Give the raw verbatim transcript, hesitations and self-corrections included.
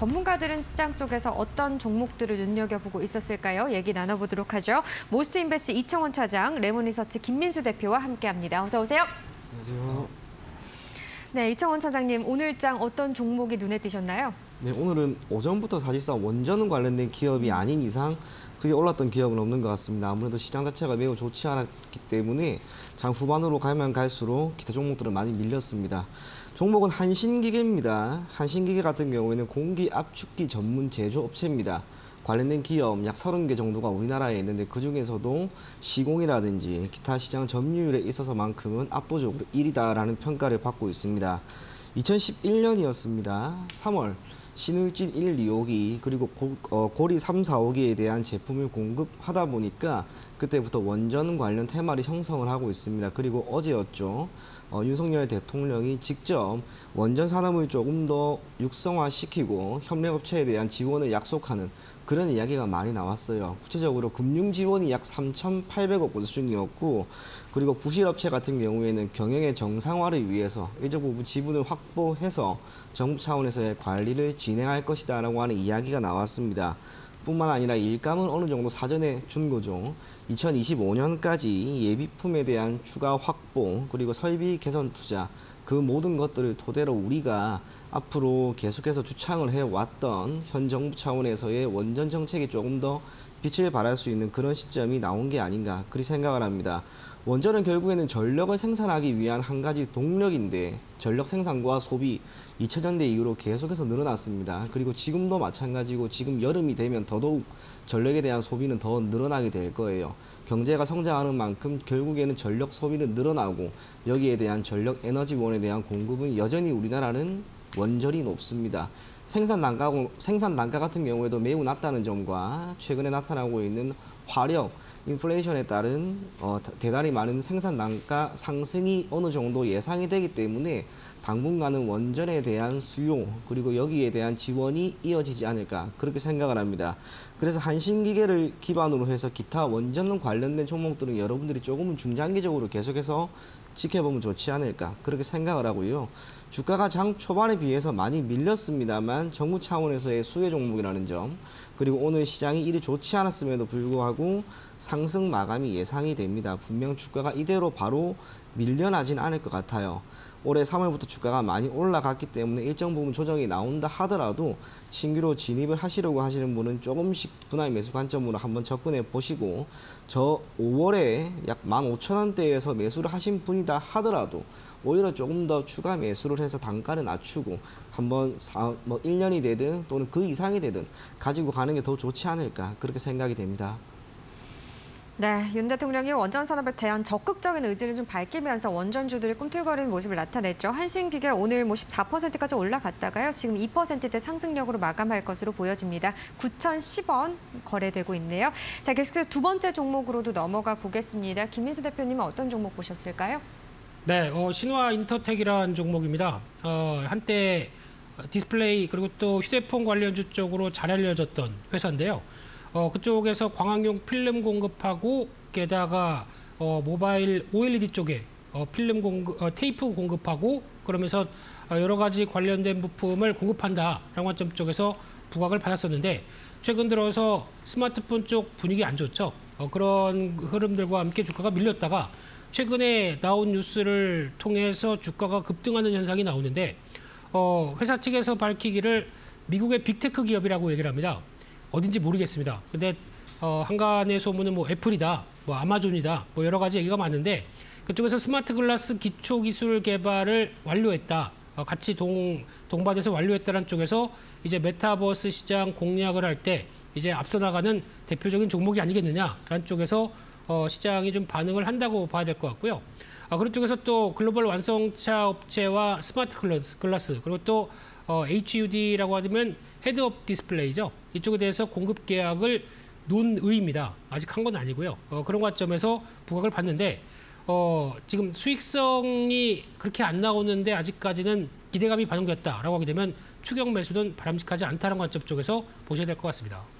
전문가들은 시장 속에서 어떤 종목들을 눈여겨보고 있었을까요? 얘기 나눠보도록 하죠. 모스트인베스트 이청원 차장, 레몬리서치 김민수 대표와 함께합니다. 어서 오세요. 안녕하세요. 네, 이청원 차장님, 오늘장 어떤 종목이 눈에 띄셨나요? 네, 오늘은 오전부터 사실상 원전 관련된 기업이 아닌 이상 크게 올랐던 기업은 없는 것 같습니다. 아무래도 시장 자체가 매우 좋지 않았기 때문에 장 후반으로 가면 갈수록 기타 종목들은 많이 밀렸습니다. 종목은 한신기계입니다. 한신기계 같은 경우에는 공기 압축기 전문 제조업체입니다. 관련된 기업 약 서른 개 정도가 우리나라에 있는데 그중에서도 시공이라든지 기타 시장 점유율에 있어서만큼은 압도적으로 일 위다라는 평가를 받고 있습니다. 이천십일 년이었습니다. 삼월 신울진 일, 이 호기 그리고 고, 어, 고리 삼, 사 호기에 대한 제품을 공급하다 보니까 그때부터 원전 관련 테마를 형성을 하고 있습니다. 그리고 어제였죠. 어, 윤석열 대통령이 직접 원전 산업을 조금 더 육성화시키고 협력업체에 대한 지원을 약속하는 그런 이야기가 많이 나왔어요. 구체적으로 금융 지원이 약 삼천팔백억 원 수준이었고, 그리고 부실업체 같은 경우에는 경영의 정상화를 위해서 일정 부분 지분을 확보해서 정부 차원에서의 관리를 진행할 것이다라고 하는 이야기가 나왔습니다. 뿐만 아니라 일감은 어느 정도 사전에 준 거죠. 이천이십오 년까지 예비품에 대한 추가 확보, 그리고 설비 개선 투자, 그 모든 것들을 토대로 우리가 앞으로 계속해서 주창을 해왔던 현 정부 차원에서의 원전 정책이 조금 더 빛을 발할 수 있는 그런 시점이 나온 게 아닌가 그리 생각을 합니다. 원전은 결국에는 전력을 생산하기 위한 한 가지 동력인데 전력 생산과 소비 이천 년대 이후로 계속해서 늘어났습니다. 그리고 지금도 마찬가지고 지금 여름이 되면 더더욱 전력에 대한 소비는 더 늘어나게 될 거예요. 경제가 성장하는 만큼 결국에는 전력 소비는 늘어나고 여기에 대한 전력 에너지원에 대한 공급은 여전히 우리나라는 원전이 높습니다. 생산 단가, 생산 단가 같은 경우에도 매우 낮다는 점과 최근에 나타나고 있는 화력, 인플레이션에 따른 어, 대단히 많은 생산 단가 상승이 어느 정도 예상이 되기 때문에 당분간은 원전에 대한 수요 그리고 여기에 대한 지원이 이어지지 않을까 그렇게 생각을 합니다. 그래서 한신기계를 기반으로 해서 기타 원전 관련된 종목들은 여러분들이 조금은 중장기적으로 계속해서 지켜보면 좋지 않을까 그렇게 생각을 하고요. 주가가 장 초반에 비해서 많이 밀렸습니다만 정부 차원에서의 수혜 종목이라는 점, 그리고 오늘 시장이 이리 좋지 않았음에도 불구하고 상승 마감이 예상이 됩니다. 분명 주가가 이대로 바로 밀려나진 않을 것 같아요. 올해 삼월부터 주가가 많이 올라갔기 때문에 일정 부분 조정이 나온다 하더라도 신규로 진입을 하시려고 하시는 분은 조금씩 분할 매수 관점으로 한번 접근해 보시고, 저 오월에 약 만 오천 원대에서 매수를 하신 분이다 하더라도 오히려 조금 더 추가 매수를 해서 단가를 낮추고 한번 사, 뭐 일 년이 되든 또는 그 이상이 되든 가지고 가는 게 더 좋지 않을까 그렇게 생각이 됩니다. 네, 윤 대통령이 원전 산업에 대한 적극적인 의지를 좀 밝히면서 원전주들이 꿈틀거리는 모습을 나타냈죠. 한신기계 오늘 뭐 십사 퍼센트까지 올라갔다가요. 지금 이 퍼센트대 상승력으로 마감할 것으로 보여집니다. 구천십 원 거래되고 있네요. 자, 계속해서 두 번째 종목으로도 넘어가 보겠습니다. 김민수 대표님은 어떤 종목 보셨을까요? 네, 어, 신화 인터텍이라는 종목입니다. 어, 한때 디스플레이 그리고 또 휴대폰 관련주 쪽으로 잘 알려졌던 회사인데요. 어, 그쪽에서 광학용 필름 공급하고 게다가 어, 모바일 오엘이디 쪽에 어, 필름 공급, 어, 테이프 공급하고 그러면서 어, 여러 가지 관련된 부품을 공급한다라는 관점 쪽에서 부각을 받았었는데 최근 들어서 스마트폰 쪽 분위기 안 좋죠. 어, 그런 흐름들과 함께 주가가 밀렸다가 최근에 나온 뉴스를 통해서 주가가 급등하는 현상이 나오는데 어, 회사 측에서 밝히기를 미국의 빅테크 기업이라고 얘기를 합니다. 어딘지 모르겠습니다. 근데 어, 한간의 소문은 뭐 애플이다, 뭐 아마존이다, 뭐 여러 가지 얘기가 많은데 그쪽에서 스마트 글라스 기초 기술 개발을 완료했다. 어, 같이 동, 동반해서 완료했다는 쪽에서 이제 메타버스 시장 공략을 할 때 이제 앞서 나가는 대표적인 종목이 아니겠느냐라는 쪽에서 어, 시장이 좀 반응을 한다고 봐야 될 것 같고요. 아, 그런 쪽에서 또 글로벌 완성차 업체와 스마트 글라스, 글라스 그리고 또 어, 에이치유디라고 하면 헤드업 디스플레이죠. 이쪽에 대해서 공급 계약을 논 의입니다. 아직 한 건 아니고요. 어, 그런 관점에서 부각을 받는데 어, 지금 수익성이 그렇게 안 나오는데 아직까지는 기대감이 반영됐다라고 하게 되면 추격 매수는 바람직하지 않다는 관점 쪽에서 보셔야 될 것 같습니다.